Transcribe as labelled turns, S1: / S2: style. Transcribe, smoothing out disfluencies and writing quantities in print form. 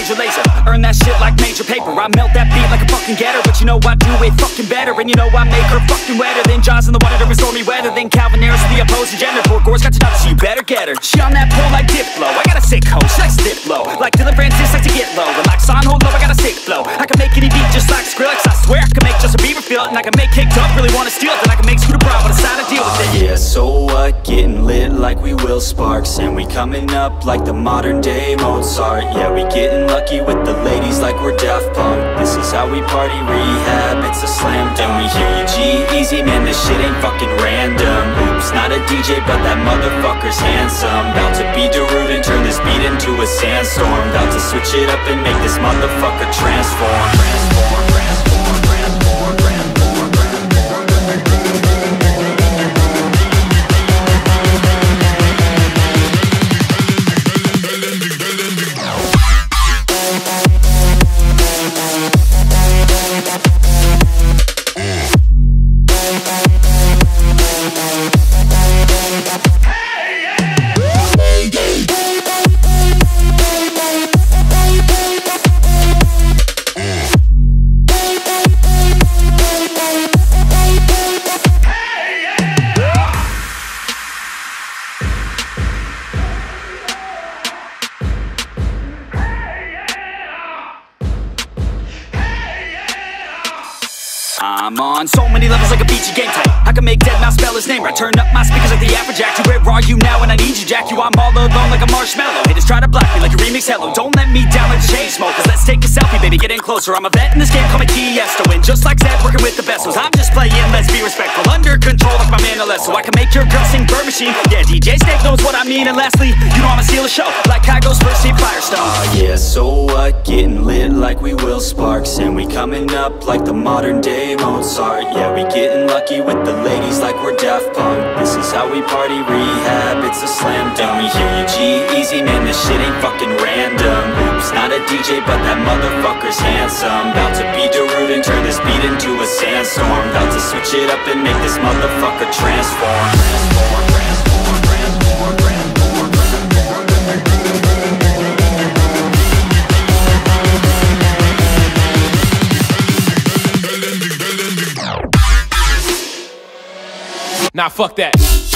S1: Major Lazer. Earn that shit like major paper. I melt that beat like a fucking getter. But you know I do it fucking better. And you know I make her fucking wetter than Jauz in the water during stormy weather. Than Calvin Harris, the opposing gender. Borgore's got your nuts, so you better get her. She on that pole like Diplo. I got a sick hoe, she likes Diplo. Like Dillon Francis, likes to get low. And like Son holo, I got a sick flow. I can make any beat just like Skrillex. I swear I can make Justin Bieber feel it. And I can make kicked up, really wanna steal it. Then I can make Scooter Braun, but it's time to deal with it.
S2: Yeah, so what? Getting lit like we will sparks. And we coming up like the modern day Mozart. Yeah, we getting lucky with the ladies like we're Daft Punk. This is how we party, rehab, it's a slam dunk. We hear you G-Eazy, man, this shit ain't fucking random. Oops, not a DJ, but that motherfucker's handsome. About to be Darude and turn this beat into a sandstorm. About to switch it up and make this motherfucker transform. Transform, transform, transform, transform, transform.
S1: I'm on so many levels like a beachy game type. I can make dead mouse spell his name right. Turn up my speakers like the Afrojack. Where are you now when I need you, Jack? You, I'm all alone like a marshmallow. Haters try to block me like a remix hello. Don't let me down like the chain smokers. Let's take a selfie, baby, get in closer. I'm a vet in this game, call me Tiesto. And just like Zed, working with the bestos. I'm just playing, let's be respectful. Under control like my man Alesso. I can make your girl sing Bird Machine. Yeah, DJ Snake knows what I mean. And lastly, you know I'ma steal a show like Kygo's first seat Firestone.
S2: Yeah, so what? Getting lit like we will sparks. And we coming up like the modern day Mozart. Yeah, we getting lucky with the ladies like we're Daft Punk. This is how we party, rehab, it's a slam dunk. We hear you G-Eazy, man, this shit ain't fucking random. Oops, not a DJ, but that motherfucker's handsome. About to be Darude and turn this beat into a sandstorm. About to switch it up and make this motherfucker transform. Transform, transform, transform, transform, transform.
S3: Nah, fuck that.